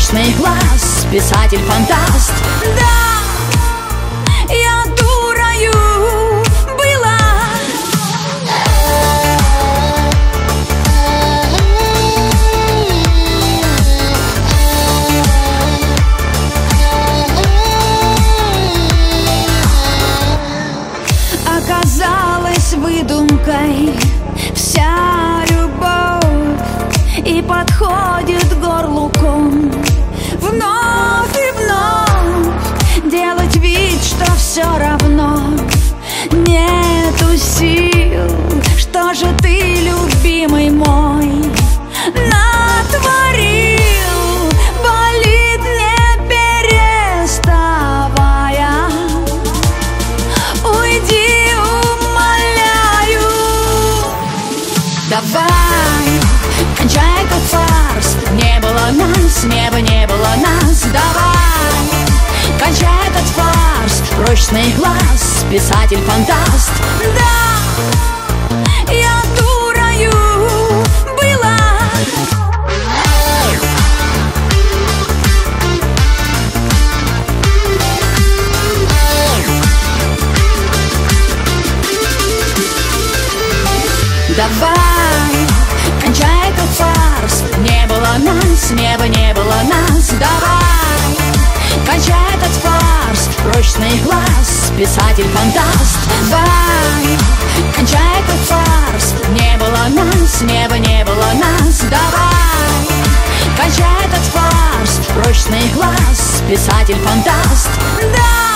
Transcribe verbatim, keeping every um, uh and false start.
прочный глаз, писатель-фантаст. Да, я дурою была. Оказалась выдумкой вся любовь, и подходит к горлу ком. Вновь и вновь делать вид, что все равно. Нету сил, что же ты, любимый мой, натворил? Болит не переставая. Уйди, умоляю. Давай, кончай этот фарс. Не было нас, неба не было нас. Давай, кончай этот фарс. Прочный глаз, писатель-фантаст. Да, я дурою была. Давай, кончай этот фарс. Не было нас, неба не было нас. Давай, кончай этот фарс. Прочный глаз, писатель-фантаст. Давай, кончай этот фарс. Не было нас, неба не было нас. Давай, кончай этот фарс. Прочный глаз, писатель-фантаст. Да.